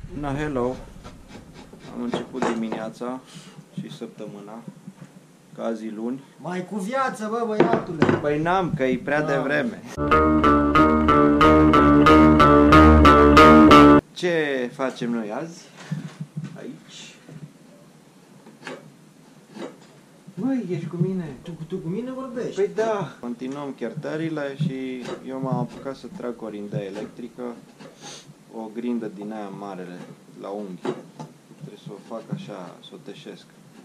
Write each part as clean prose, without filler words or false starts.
Na, hello! Am început dimineața și săptămâna, ca zi luni. Mai cu viață, bă, băiatule! Păi n-am, că e prea devreme. Ce facem noi azi? Aici. Măi, ești cu mine? Tu cu mine vorbești? Păi da! Continuăm chiartările și eu m-am apucat să trag o rindă electrică, o grindă din aia marele, la unghi. Trebuie să o fac așa, să o teșesc.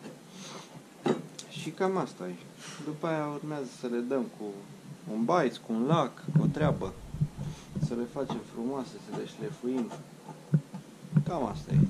Și cam asta e. După aia urmează să le dăm cu un baiț, cu un lac, cu o treabă. Să le facem frumoase, să le șlefuim. Cam asta e.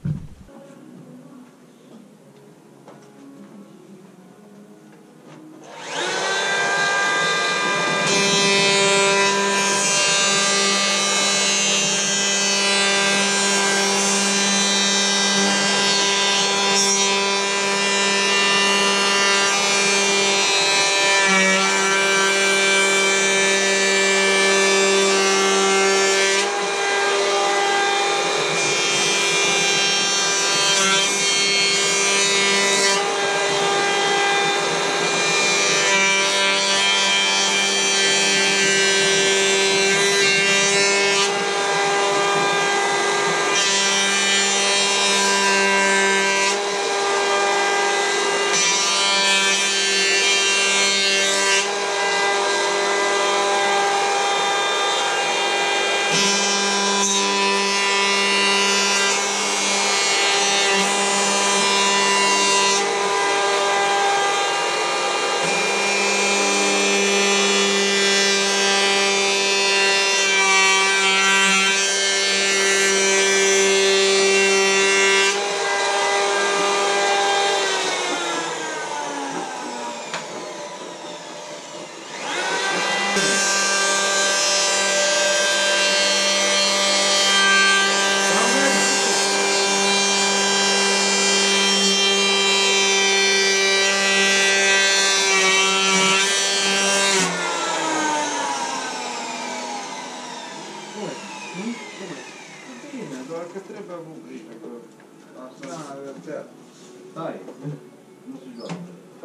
Doar că trebuie avut grijă, că asta... Stai, nu se joacă.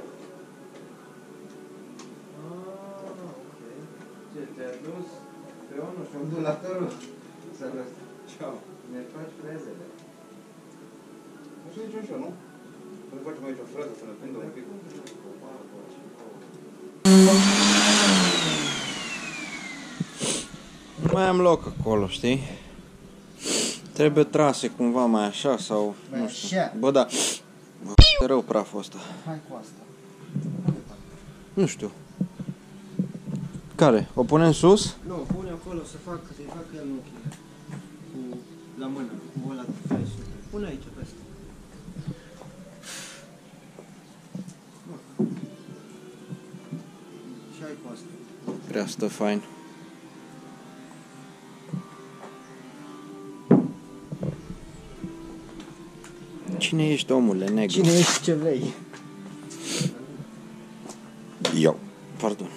Ce, te-ai dus pe unul și ondulatorul? Ceau. Ne faci frezele. Nu știu nici așa, nu? Să ne facem aici o freză, să ne prindă un pic. Mai am loc acolo, știi? Trebuie trase cumva mai așa sau... Mai nu știu. așa? Bă, da. E rău praful ăsta. Hai cu asta. Nu știu. Care? O punem sus? Nu, pune acolo să să-i facă el nuchile. Cu la mână, cu ăla de flash. Pune aici peste. Și hai cu asta. Prea stă fain. Cine ești, omule, negru? Cine ești, ce vrei? Eu. Pardon.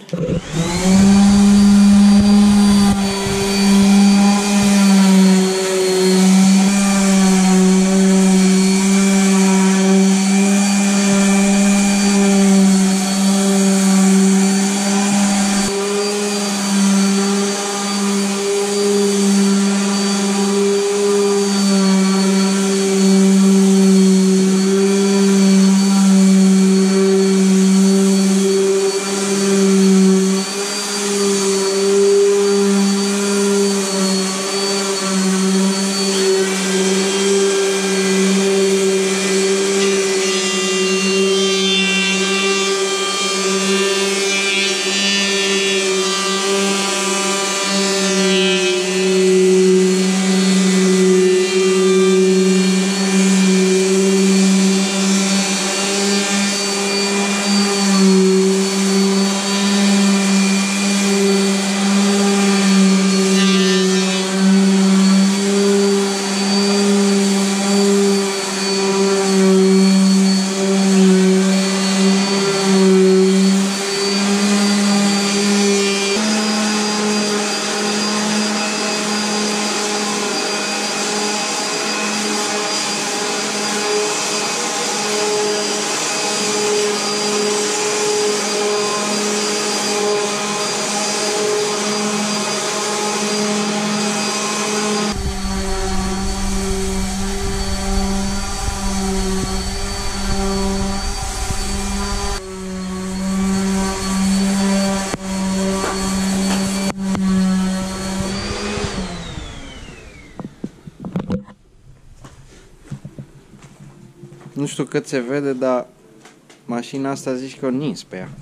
Nu știu cât se vede, dar mașina asta zici că o nins pe ea.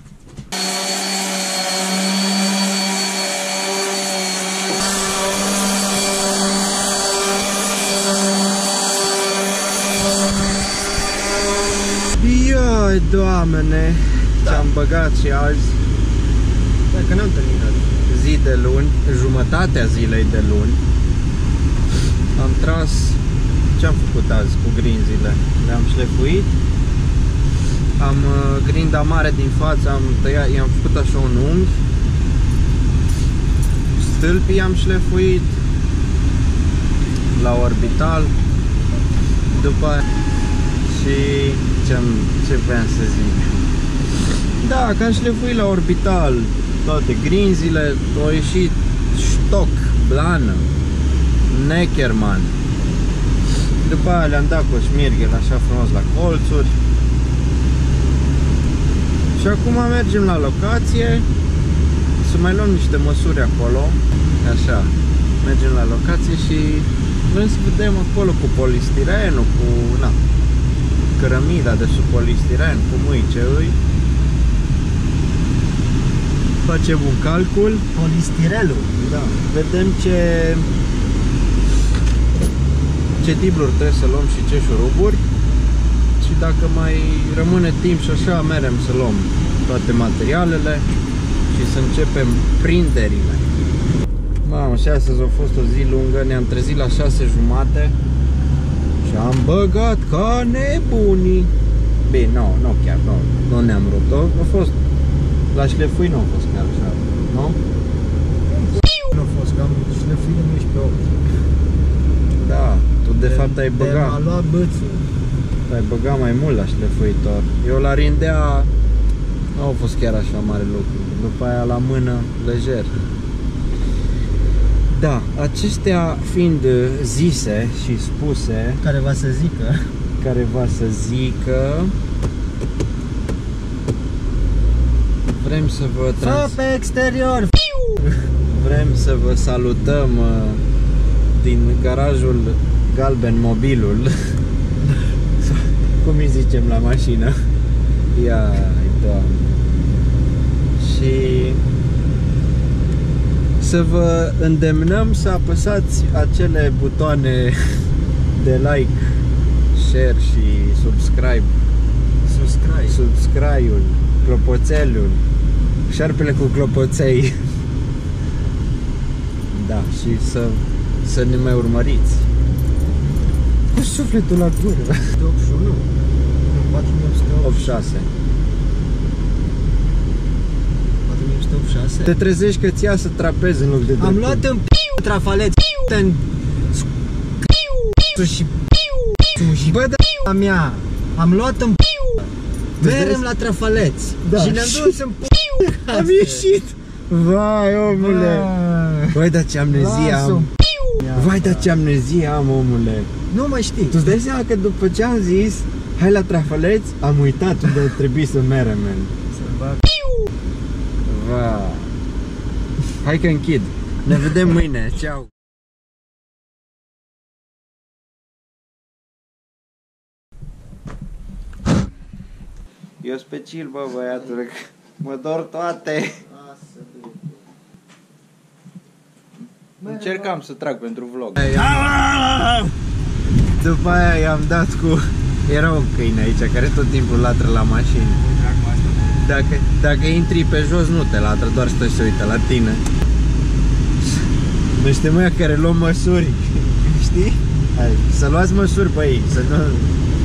Ioi, Doamne, ce-am băgat și azi. Dacă n-am terminat. Zi de luni, jumătatea zilei de luni. Am tras, ce-am făcut azi cu grinzile? Le-am șlefuit. Am grinda mare din față, am tăiat, i-am făcut așa un unghi. Stâlpii am șlefuit la orbital. După aia și ce vreau să zic? Da, că am șlefuit la orbital toate grinzile, au ieșit stoc, blană, Neckerman. După aia le-am dat cu șmirghel așa frumos la colțuri. Și acum mergem la locație să mai luăm niște măsuri acolo. Așa, mergem la locație și vrem să vedem acolo cu polistirenul, cu cărămida de sub polistiren, cum ce îi. Facem un calcul. Polistirelul. Da. Vedem ce tibluri trebuie să luăm și ce șuruburi. Și dacă mai rămâne timp și așa, merem să luăm toate materialele și să începem printerile. Mamă, și astăzi a fost o zi lungă, ne-am trezit la 6:30 și am băgat ca nebunii. Bine, nu chiar, nu ne-am rupt, a fost, la șlefui nu a fost chiar așa, nu? Nu a fost, că am șlefuit 11 Da, tu de fapt ai băgat. M-a luat bățul. Ai băgat mai mult la șlefuitor. Eu la rindea nu a fost chiar așa mare lucru. După aia la mână, lejer. Da, acestea fiind zise și spuse, Care va să zică, vrem să vă Fă pe exterior! vrem să vă salutăm din garajul Galben Mobilul. Cum îi zicem la mașină? Doamne. Și să vă îndemnăm să apăsați acele butoane de like, share și subscribe. Subscribe-ul, clopoțelul, șarpele cu clopoței. Da, și să ne mai urmăriți. Cu sufletul la gură. 81. 86. 4186. Te trezești că ți ia să trapezi în loc de Am luat în trafaleț în și bă, a mea. Am luat în merem la trafaleț. Da. Și ne-am dus în am ieșit. Vai, omule. Vai, dar ce amnezie am. Vai, dar ce amnezie am, omule. Nu mai știi. Tu-ți dai seama că după ce am zis hai la trafaleț, am uitat unde trebuie să merem, man. Vai. Hai că închid. Ne vedem mâine. Ceau. Eu special, bă, băiatule, că mă dor toate. Încercam să trag pentru vlog. După aia i-am dat cu... Era un câine aici care tot timpul latră la mașini. Dacă intri pe jos nu te latră, doar stă și se uită la tine. Nu știm ăia care luăm măsuri. Știi? Hai, să luați măsuri pe ei, să nu...